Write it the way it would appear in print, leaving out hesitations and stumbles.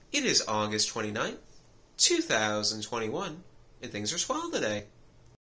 It is August 29th, 2021, and things are swell today.